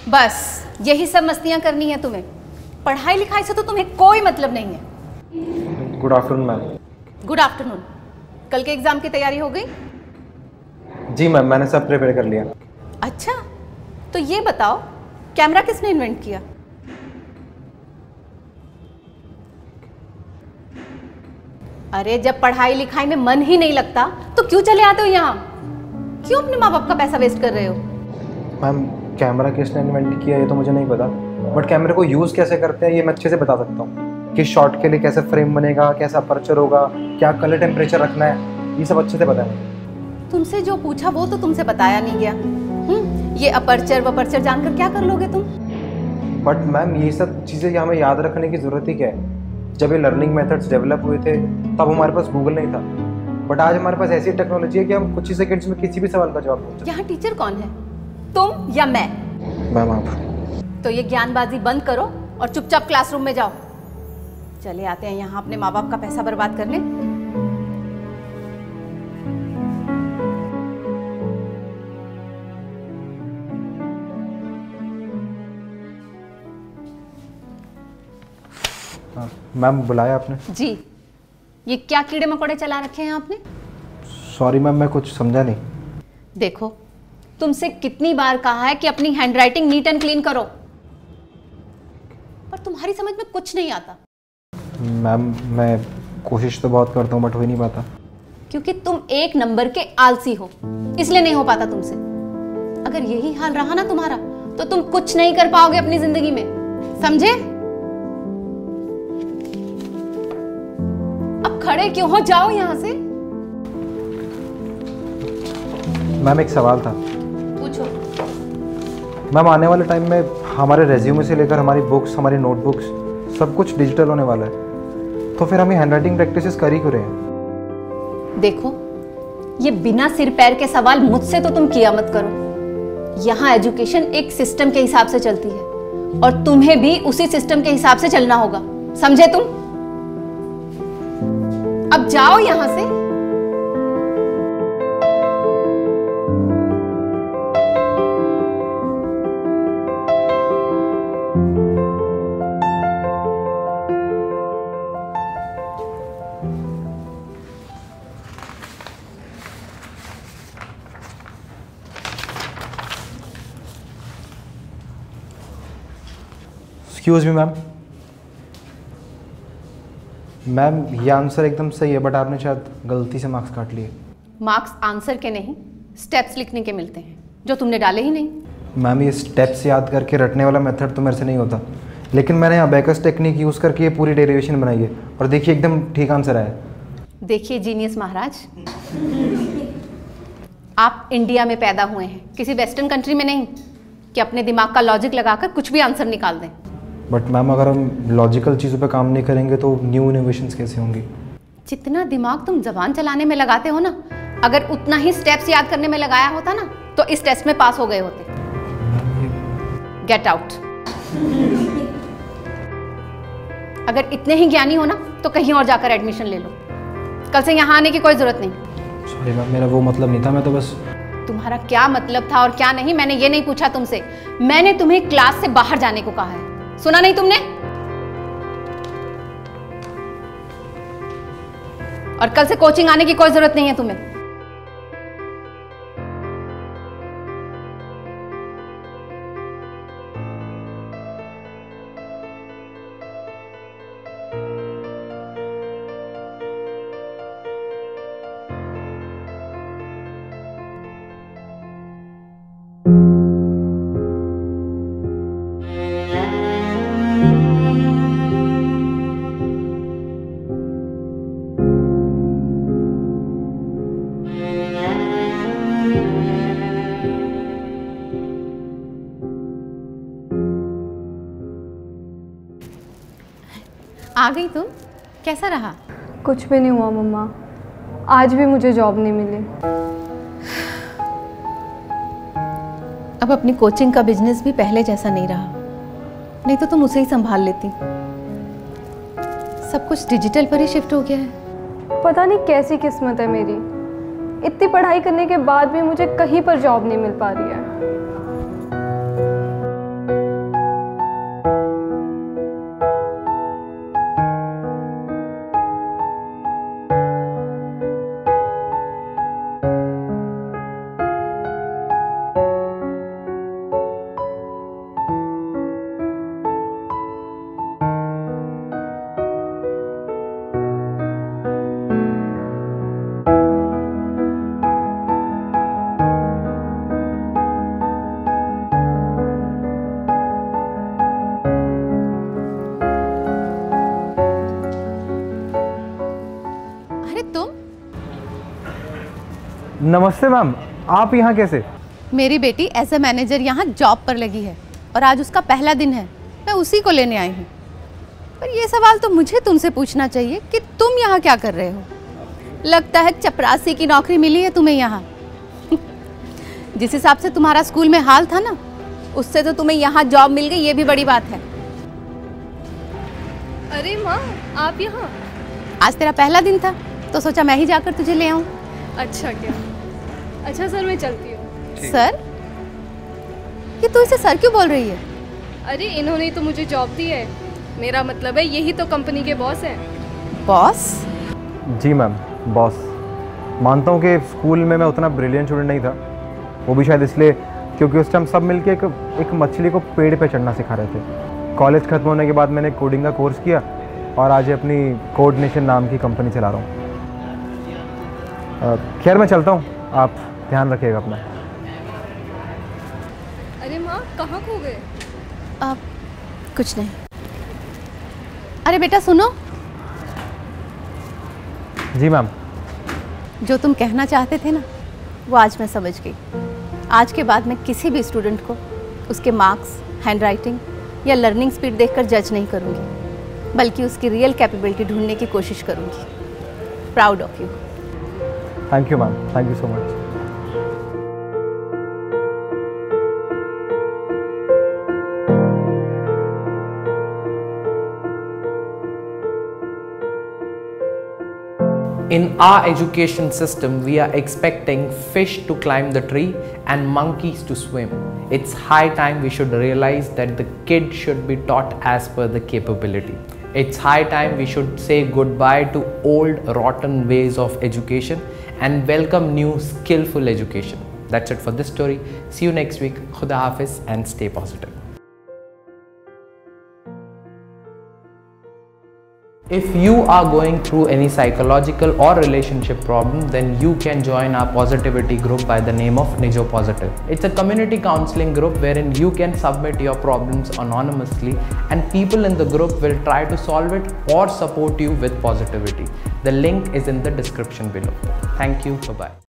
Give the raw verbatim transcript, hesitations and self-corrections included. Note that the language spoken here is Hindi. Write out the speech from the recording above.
बस यही सब मस्तियाँ करनी है तुम्हें? पढ़ाई लिखाई से तो तुम्हें कोई मतलब नहीं है। Good afternoon ma'am. Good afternoon. कल के एग्जाम की तैयारी हो गई? जी मैम, मैंने सब प्रिपेयर कर लिया। अच्छा, तो ये बताओ कैमरा किसने इन्वेंट किया? अरे जब पढ़ाई लिखाई में मन ही नहीं लगता तो क्यों चले आते हो यहाँ? क्यों अपने माँ बाप का पैसा वेस्ट कर रहे हो? मैम, कैमरा किसने इन्वेंट किया ये तो मुझे नहीं पता, बट कैमरे को यूज़ कैसे करते हैं ये मैं अच्छे से बता सकता हूँ। कि शॉट के लिए कैसे फ्रेम बनेगा, कैसा अपर्चर होगा, क्या कलर टेम्परेचर रखना है, ये सब अच्छे से पता है। तुमसे जो पूछा वो तो तुमसे बताया नहीं गया। हम्म, ये अपर्चर वपर्चर जानकर क्या कर लोगे तुम? बट मैम, ये सब चीज़ें हमें याद रखने की ज़रूरत ही क्या है? जब ये लर्निंग मेथड्स डेवलप हुए थे तब हमारे पास गूगल नहीं था, बट आज हमारे पास ऐसी टेक्नोलॉजी है कि हम कुछ ही सेकंड्स में किसी भी सवाल का जवाब पूछ सकते हैं। यहाँ टीचर कौन है, तुम या मैं? मैम आप। तो ये ज्ञानबाजी बंद करो और चुपचाप क्लासरूम में जाओ। चले आते हैं यहाँ अपने माँ बाप का पैसा बर्बाद करने। मैम बुलाया आपने? जी। ये क्या कीड़े मकोड़े चला रखे हैं आपने? सॉरी मैम, मैं कुछ समझा नहीं। देखो, तुमसे कितनी बार कहा है कि अपनी हैंडराइटिंग नीट एंड क्लीन करो, पर तुम्हारी समझ में कुछ नहीं आता। मैम मैं कोशिश तो बहुत करता हूँ बट हो ही नहीं पाता। क्योंकि तुम एक नंबर के आलसी हो, इसलिए नहीं हो पाता तुमसे। अगर यही हाल रहा ना तुम्हारा तो तुम कुछ नहीं कर पाओगे अपनी जिंदगी में, समझे? अब खड़े क्यों हो, जाओ यहां से। मैम एक सवाल था। पूछो। मैम आने वाले टाइम में हमारे रेज्यूमे से लेकर हमारी बुक्स, हमारी नोटबुक्स सब कुछ डिजिटल होने वाला है, तो फिर हमें हैंडराइटिंग प्रैक्टिसेस कर ही क्यों रहे हैं? देखो, ये बिना सिर पैर के सवाल मुझसे तो तुम किया मत करो। यहाँ एजुकेशन एक सिस्टम के हिसाब से चलती है और तुम्हें भी उसी सिस्टम के हिसाब से चलना होगा, समझे तुम? अब जाओ यहां से। Excuse me ma'am. मैम ये आंसर एकदम सही है बट आपने शायद गलती से मार्क्स काट लिए। मार्क्स आंसर के नहीं, स्टेप्स लिखने के मिलते हैं, जो तुमने डाले ही नहीं। मैम ये स्टेप्स याद करके रटने वाला मेथड तो मेरे से नहीं होता, लेकिन मैंने अबेकस टेक्निक यूज़ करके ये पूरी डेरिवेशन बनाई है और देखिए एकदम ठीक आंसर आया। देखिए जीनियस महाराज, आप इंडिया में पैदा हुए हैं, किसी वेस्टर्न कंट्री में नहीं कि अपने दिमाग का लॉजिक लगाकर कुछ भी आंसर निकाल दें। बट मैम अगर हम लॉजिकल चीज़ों पे काम नहीं करेंगे तो न्यू इनोवेशंस कैसे होंगी? जितना दिमाग तुम जबान चलाने में लगाते हो ना, अगर उतना ही स्टेप्स याद करने में लगाया होता ना तो इस टेस्ट में पास हो गए होते। Get out. अगर इतने ही ज्ञानी हो ना तो कहीं और जाकर एडमिशन ले लो, कल से यहाँ आने की कोई जरूरत नहीं। सॉरी मैम, मेरा वो मतलब नहीं था, मैं तो बस। तुम्हारा क्या मतलब था और क्या नहीं, मैंने ये नहीं पूछा तुमसे। मैंने तुम्हें क्लास से बाहर जाने को कहा है, सुना नहीं तुमने? और कल से कोचिंग आने की कोई जरूरत नहीं है तुम्हें। आ गई तुम? कैसा रहा? कुछ भी नहीं हुआ मम्मा, आज भी मुझे जॉब नहीं मिली। अब अपनी कोचिंग का बिजनेस भी पहले जैसा नहीं रहा, नहीं तो तुम उसे ही संभाल लेती। सब कुछ डिजिटल पर ही शिफ्ट हो गया है। पता नहीं कैसी किस्मत है मेरी, इतनी पढ़ाई करने के बाद भी मुझे कहीं पर जॉब नहीं मिल पा रही है। नमस्ते मैम, आप यहाँ कैसे? मेरी बेटी एज ए मैनेजर यहाँ जॉब पर लगी है और आज उसका पहला दिन है। मैं उसी को लेने आई हूँ। पर ये सवाल तो मुझे तुमसे पूछना चाहिए कि तुम यहाँ क्या कर रहे हो। लगता है चपरासी की नौकरी मिली है तुम्हें यहाँ। जिस हिसाब से तुम्हारा स्कूल में हाल था ना, उससे तो तुम्हें यहाँ जॉब मिल गई, ये भी बड़ी बात है। अरे माँ, आप यहाँ? आज तेरा पहला दिन था तो सोचा मैं ही जाकर तुझे ले आऊँ। अच्छा क्या? अच्छा सर, मैं चलती हूँ। सर? ये तू इसे सर क्यों बोल रही है? अरे इन्होंने ही तो मुझे जॉब दी है, मेरा मतलब है यही तो कंपनी के बॉस हैं। बॉस? जी मैम, बॉस। मानता हूँ कि स्कूल में मैं उतना ब्रिलियंट स्टूडेंट नहीं था, वो भी शायद इसलिए क्योंकि उस टाइम सब मिलके एक एक मछली को पेड़ पे चढ़ना सिखा रहे थे। कॉलेज खत्म होने के बाद मैंने कोडिंग का कोर्स किया और आज अपनी कोऑर्डिनेशन नाम की कंपनी चला रहा हूँ। खैर मैं चलता हूँ, आप ध्यान रखिएगा अपना। अरे माँ, कहाँ खो गए? अब कुछ नहीं। अरे बेटा सुनो। जी मैम। जो तुम कहना चाहते थे ना, वो आज मैं समझ गई। आज के बाद मैं किसी भी स्टूडेंट को उसके मार्क्स, हैंडराइटिंग या लर्निंग स्पीड देखकर जज नहीं करूँगी, बल्कि उसकी रियल कैपेबिलिटी ढूंढने की कोशिश करूँगी। Proud of you. Thank you ma'am, thank you so much. In our education system, we are expecting fish to climb the tree and monkeys to swim. It's high time we should realize that the kid should be taught as per the capability. It's high time we should say goodbye to old rotten ways of education and welcome new skillful education. That's it for this story. See you next week. Khuda Hafiz and stay positive. If you are going through any psychological or relationship problem, then you can join our positivity group by the name of Nijo Positive. It's a community counseling group wherein you can submit your problems anonymously and people in the group will try to solve it or support you with positivity. The link is in the description below. Thank you. Bye-bye.